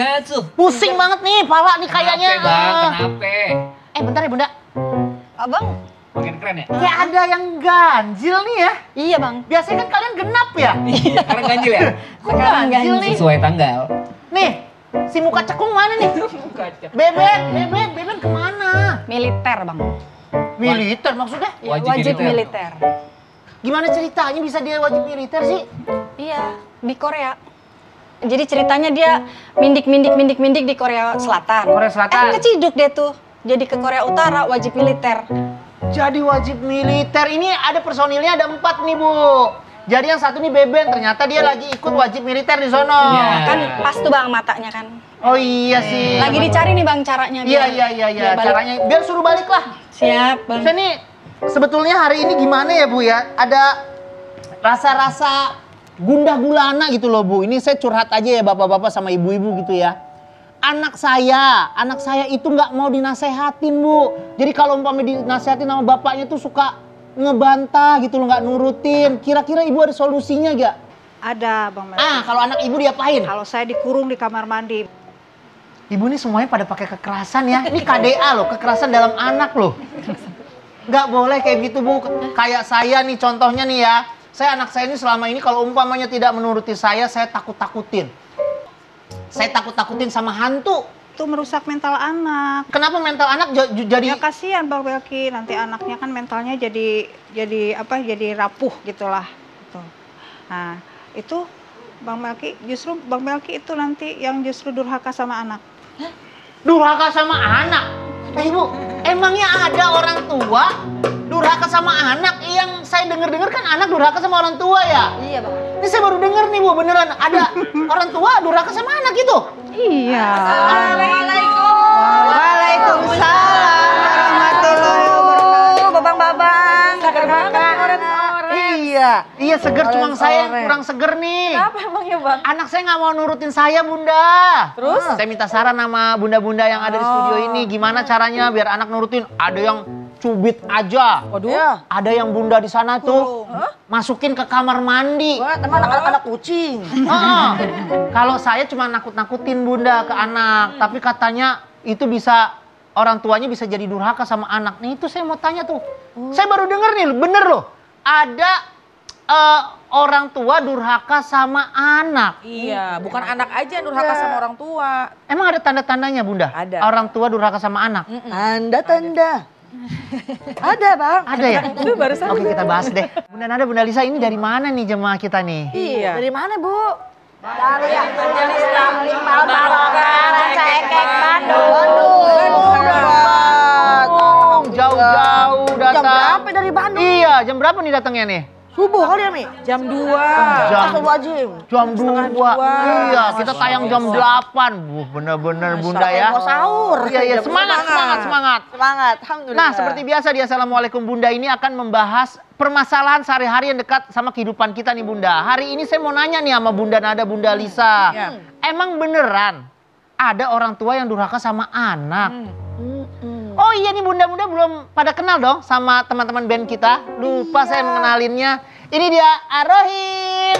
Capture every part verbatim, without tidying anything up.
Gimana tuh? Pusing banget nih, pala nih kayaknya. Kenapa bang? Kenapa? Eh bentar ya bunda. Abang? Makin keren ya? Kayak ada yang ganjil nih ya. Iya bang. Biasanya kan kalian genap ya. Iya, sekarang ganjil ya? Kok ganjil nih? Sesuai tanggal. Nih, si muka cekung mana nih? Beben, beben, beben kemana? Militer bang. Militer maksudnya? Ya, Wajib wajib, militer. militer. Gimana ceritanya bisa dia wajib militer sih? Iya, di Korea. Jadi ceritanya dia mindik-mindik-mindik-mindik di Korea Selatan. Korea Selatan. Eh, keciduk dia tuh. Jadi ke Korea Utara wajib militer. Jadi wajib militer. Ini ada personilnya ada empat nih Bu. Jadi yang satu nih Beben, ternyata dia lagi ikut wajib militer di sono. Iya. Kan pas tuh bang matanya kan. Oh iya sih. Lagi dicari nih bang caranya. Iya biar- iya iya iya. biar balik. Caranya biar suruh balik lah. Siap bang. Saya nih sebetulnya hari ini gimana ya Bu ya? Ada rasa-rasa gundah gulana gitu loh Bu. Ini saya curhat aja ya bapak-bapak sama ibu-ibu gitu ya. Anak saya, anak saya itu nggak mau dinasehatin Bu. Jadi kalau umpamanya dinasehatin sama bapaknya tuh suka ngebantah gitu loh, nggak nurutin. Kira-kira ibu ada solusinya gak? Ada Bang Melki. Ah, kalau anak ibu diapain? Kalau saya dikurung di kamar mandi. Ibu nih semuanya pada pakai kekerasan ya. Ini K D A loh, kekerasan dalam anak loh. Nggak boleh kayak gitu Bu. Kayak saya nih contohnya nih ya. Saya anak saya ini selama ini kalau umpamanya tidak menuruti saya, saya takut-takutin. Saya takut-takutin sama hantu. Itu merusak mental anak. Kenapa mental anak j- j- jadi... Ya kasihan Bang Melki, nanti anaknya kan mentalnya jadi jadi apa? Jadi rapuh gitulah. Gitu. Nah, itu Bang Melki justru Bang Melki itu nanti yang justru durhaka sama anak. Durhaka sama anak? Eh Ibu, emangnya ada orang tua durhaka sama anak? Yang saya dengar-dengar kan anak durhaka sama orang tua ya? Iya bang. Ini saya baru dengar nih Bu, beneran ada orang tua durhaka sama anak gitu? Iya. Assalamualaikum. Waalaikumsalam warahmatullahi wabarakatuh. Babang-babang. Segar banget Iya, iya seger, cuma saya yang kurang seger nih. Apa emangnya bang? Anak saya nggak mau nurutin saya Bunda. Terus? Saya minta saran sama bunda-bunda yang ada di studio ini. Gimana caranya biar anak nurutin? Ada yang cubit aja. Waduh. Ada yang Bunda di sana tuh masukin ke kamar mandi. Wah, teman anak-anak kucing. Ah, kalau saya cuma nakut-nakutin Bunda ke anak, tapi katanya itu bisa orang tuanya bisa jadi durhaka sama anak. Nih itu saya mau tanya tuh. Saya baru denger nih, bener loh. Ada eh, orang tua durhaka sama anak. Iya, bukan anak aja durhaka sama orang tua. Emang ada tanda-tandanya Bunda? Ada. Orang tua durhaka sama anak? Tanda-tanda. Ada bang. Ada ya? Itu barusan. Oke kita bahas deh. Bunda Nada, Bunda Lisa ini dari mana nih jemaah kita nih? Iya. Dari mana bu? Bandung. Jauh-jauh datang. Jam berapa dari Bandung? Iya, jam berapa nih datangnya nih? Subuh kali ya Mi? Jam dua. Jam, Astagfirullahaladzim. jam dua. dua. Iya, kita tayang jam delapan. Buh, bener-bener Bunda ya. Mau sahur. Iya, iya, semangat, semangat, semangat. Semangat, alhamdulillah. Nah, seperti biasa di Assalamualaikum Bunda ini akan membahas permasalahan sehari-hari yang dekat sama kehidupan kita nih Bunda. Hari ini saya mau nanya nih sama Bunda Nada, Bunda Lisa. Ya. Emang beneran ada orang tua yang durhaka sama anak? Oh iya nih Bunda-Bunda belum pada kenal dong sama teman-teman band kita. Lupa saya mengenalinnya. Ini dia Arohim.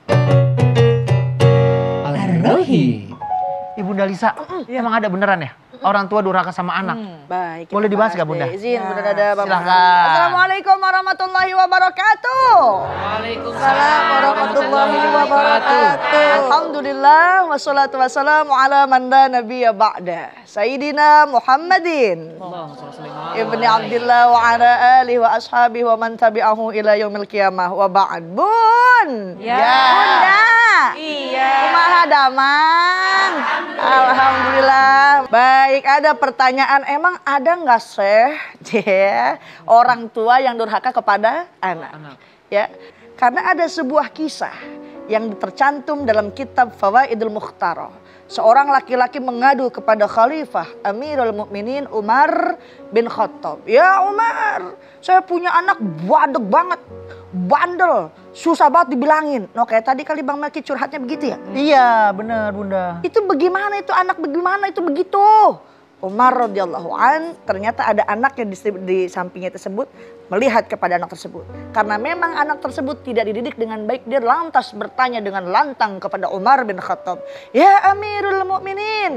Ar-Rahim. Ibu Bunda Lisa, emang ada beneran ya? Orang tua durhaka sama anak? Baik. Boleh kita dibahas bahas nggak, Bunda? deh. Izin Bunda Nada Bang. Silakan. Assalamualaikum warahmatullahi wabarakatuh. Waalaikumsalam warahmatullahi wabarakatuh. Alhamdulillah wassalatu wassalamu ala man la nabiyya ba'da. Sayyidina Muhammadin ibni Abdillah wa ala alihi wa ashabihi wa man tabi'ahu ila yaumil qiyamah wa ba'd. Bun. Ya. Bunda. Iya. Kumaha damang? Alhamdulillah. Baik, ada pertanyaan. Emang ada nggak sih orang tua yang durhaka kepada anak? Anak. Ya, karena ada sebuah kisah yang tercantum dalam kitab Fawaidul Mukhtarah. Seorang laki-laki mengadu kepada Khalifah Amirul Mukminin Umar bin Khattab. Ya Umar, saya punya anak badek banget, bandel, susah banget dibilangin. No kayak tadi kali Bang Melki curhatnya begitu ya? Iya bener Bunda. Itu bagaimana itu anak bagaimana itu begitu? Umar radhiyallahu an ternyata ada anak yang di, di sampingnya tersebut melihat kepada anak tersebut. Karena memang anak tersebut tidak dididik dengan baik, dia lantas bertanya dengan lantang kepada Umar bin Khattab. Ya Amirul Mukminin,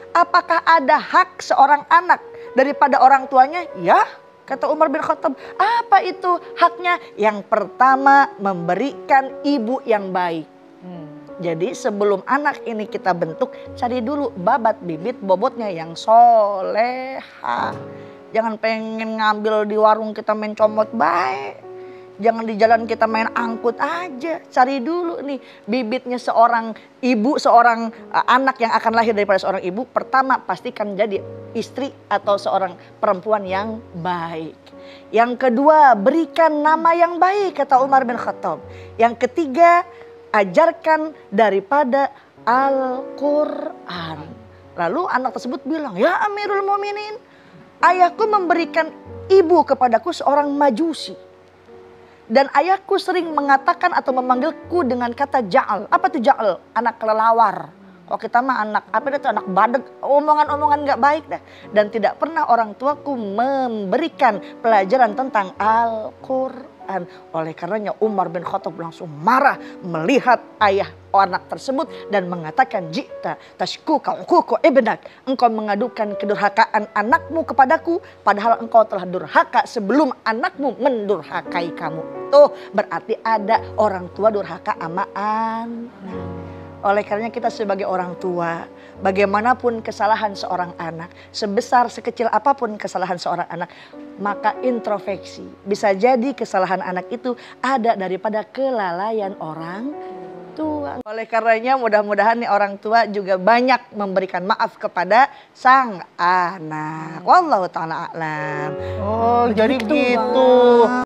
Apakah ada hak seorang anak daripada orang tuanya? Ya, kata Umar bin Khattab. Apa itu haknya? Yang pertama, memberikan ibu yang baik. Jadi sebelum anak ini kita bentuk, cari dulu babat bibit bobotnya yang soleha. Jangan pengen ngambil di warung kita main comot baik. Jangan di jalan kita main angkut aja. Cari dulu nih bibitnya seorang ibu, seorang uh, anak yang akan lahir daripada seorang ibu. Pertama, pastikan jadi istri atau seorang perempuan yang baik. Yang kedua, berikan nama yang baik, kata Umar bin Khattab. Yang ketiga, ajarkan daripada Al-Quran. Lalu anak tersebut bilang, ya Amirul Mukminin, ayahku memberikan ibu kepadaku seorang majusi. Dan ayahku sering mengatakan atau memanggilku dengan kata ja'al. Apa tuh ja'al? Anak kelelawar. Kalau kita mah anak, apa itu anak badeg. Omongan-omongan gak baik dah. Dan tidak pernah orang tuaku memberikan pelajaran tentang Al-Quran. Oleh karenanya Umar bin Khattab langsung marah melihat ayah anak tersebut dan mengatakan, jita tashkuka uquqa ibnak, engkau mengadukan kedurhakaan anakmu kepadaku padahal engkau telah durhaka sebelum anakmu mendurhakai kamu. Tuh berarti ada orang tua durhaka sama anak. Oleh karenanya kita sebagai orang tua, bagaimanapun kesalahan seorang anak, sebesar sekecil apapun kesalahan seorang anak, maka introspeksi. Bisa jadi kesalahan anak itu ada daripada kelalaian orang tua. Oleh karenanya mudah-mudahan nih orang tua juga banyak memberikan maaf kepada sang anak. Wallahu ta'ala a'lam. Oh, jadi begitu.